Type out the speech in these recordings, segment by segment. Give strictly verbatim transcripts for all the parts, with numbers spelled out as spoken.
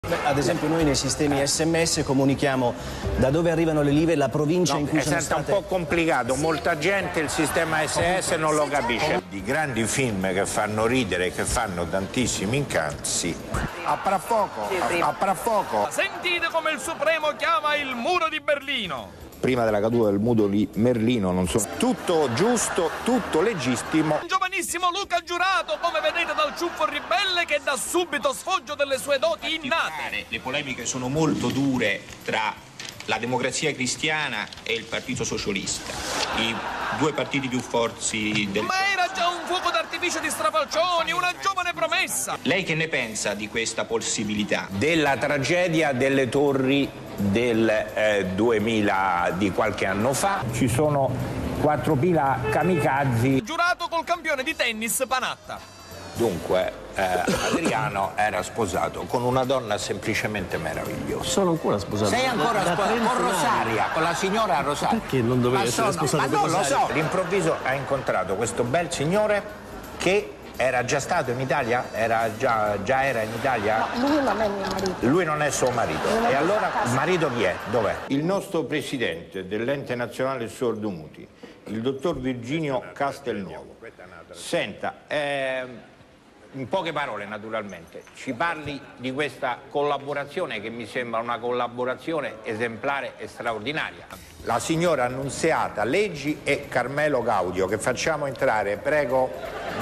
Beh, ad esempio noi nei sistemi S M S comunichiamo da dove arrivano le live, la provincia no, in cui è sono sempre state... un po' complicato, molta gente il sistema S M S non lo capisce. Di grandi film che fanno ridere e che fanno tantissimi incazzi. A prafoco, a, a prafoco. Sentite come il Supremo chiama il muro di Berlino. Prima della caduta del muro di Berlino non sono tutto giusto, tutto legittimo. Un giovanissimo Luca Giurato, come vedete dal ciuffo ribelle, che dà subito sfoggio delle sue doti innate. Le polemiche sono molto dure tra la Democrazia Cristiana e il Partito Socialista, i due partiti più forti del... Ma era già un fuoco d'artificio di strafalcioni, una giovane promessa. Lei che ne pensa di questa possibilità? Della tragedia delle torri del eh, duemila di qualche anno fa. Ci sono quattromila kamikaze. Giurato col campione di tennis Panatta. Dunque, eh, Adriano era sposato con una donna semplicemente meravigliosa. Sono ancora sposato. Sei ancora da, sposato da con Rosaria, con la signora Rosaria. Perché non dovevi essere sono, sposato ma con non Rosaria? lo so. All'improvviso ha incontrato questo bel signore che era già stato in Italia? Era già, già era in Italia? No, lui non è mio marito. Lui non è suo marito. E allora il marito chi è? Dov'è? Il nostro presidente dell'Ente Nazionale Sordomuti, il dottor Virginio Castelnuovo. Senta, eh, in poche parole naturalmente, ci parli di questa collaborazione che mi sembra una collaborazione esemplare e straordinaria. La signora Annunziata Leggi e Carmelo Gaudio, che facciamo entrare, prego,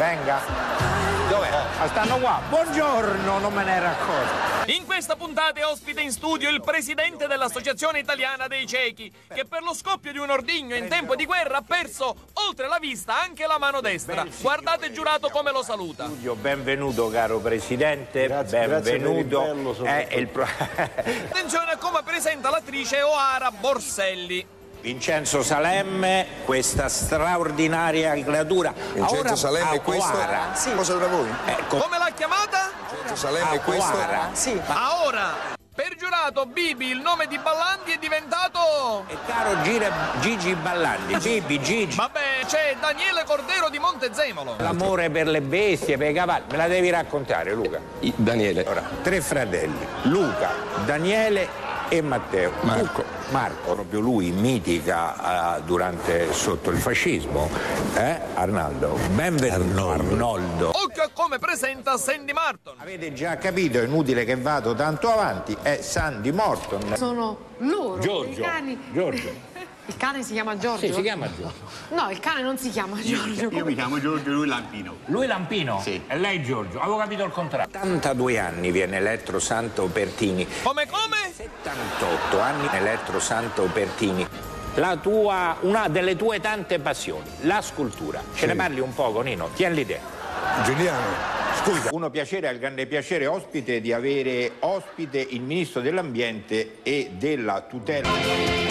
venga. Dov'è? Ah, stanno qua. Buongiorno, non me ne ero accorto. In questa puntata è ospite in studio il presidente dell'Associazione Italiana dei Ciechi, che per lo scoppio di un ordigno in tempo di guerra ha perso, oltre la vista, anche la mano destra. Guardate Giurato come lo saluta. Benvenuto caro presidente, grazie, benvenuto. Grazie è il pro... Attenzione a come presenta l'attrice Oara Borselli. Vincenzo Salemme, questa straordinaria creatura. Vincenzo Ora, Salemme è questo? Sì. Cosa tra voi? Ecco. Come l'ha chiamata? Vincenzo Salemme è questo? Sì. Aora. Per Giurato, Bibi, il nome di Ballandi, è diventato... E caro Gire, Gigi Ballandi, Bibi, Gigi. Vabbè, c'è Daniele Cordero di Montezemolo. L'amore per le bestie, per i cavalli, me la devi raccontare Luca. I, Daniele. Allora, tre fratelli, Luca, Daniele e Matteo. Marco. Tu, Marco, proprio lui, mitica uh, durante, sotto il fascismo. Eh, Arnaldo? Benvenuto. Arnoldo. Arnoldo. Occhio a come presenta Sandy Martin. Avete già capito, è inutile che vado tanto avanti, è Sandy Morton. Sono loro, Giorgio. i cani. Giorgio. Il cane si chiama Giorgio? Sì, si chiama Giorgio. No, il cane non si chiama Giorgio. Io mi chiamo Giorgio, lui Lampino. Lui Lampino? Sì. E lei Giorgio? Avevo capito il contrario. settantadue anni viene eletto Santo Pertini. Come come? settantotto anni eletto Santo Pertini. La tua, una delle tue tante passioni, la scultura. Ce Sì. ne parli un poco, Nino? Tieni l'idea. Giuliano. Scusa. Uno piacere, ha il grande piacere ospite di avere ospite il Ministro dell'Ambiente e della Tutela.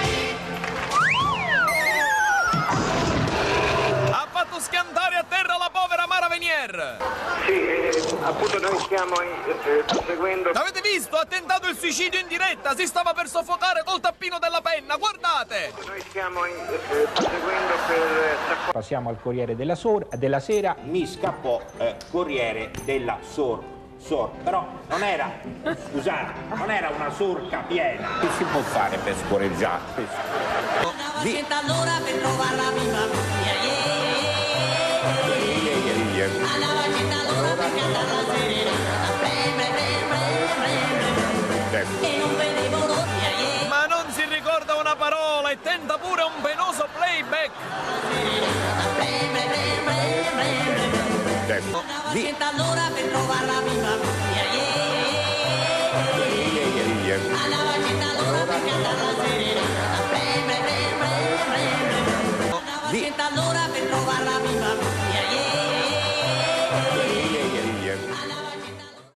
Ha fatto schiantare a terra la povera Mara Venier. Sì, eh, appunto noi stiamo eh, proseguendo. L'avete visto? Ha tentato il suicidio in diretta. Si stava per soffocare col tappino della penna. Guardate. Noi stiamo eh, proseguendo per... Passiamo al Corriere della, Sor, della Sera. Mi scappò eh, Corriere della Sor. Sor. Però non era, scusate, non era una sorca piena. Che si può fare per scorreggiare? Di... allora per trovare la prima alla vacetta allora per cantare la serenata e non vedevo l'ora. Ma non si ricorda una parola e tenta pure un penoso playback. Alla vacetta allora per trovare la prima